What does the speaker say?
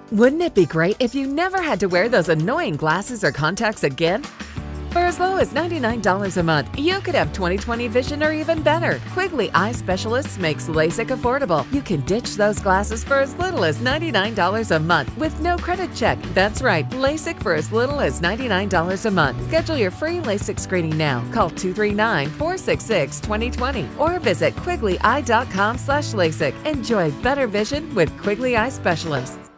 Wouldn't it be great if you never had to wear those annoying glasses or contacts again? For as low as $99 a month, you could have 20/20 vision or even better. Quigley Eye Specialists makes LASIK affordable. You can ditch those glasses for as little as $99 a month with no credit check. That's right, LASIK for as little as $99 a month. Schedule your free LASIK screening now. Call 239-466-2020 or visit quigleyeye.com/LASIK. Enjoy better vision with Quigley Eye Specialists.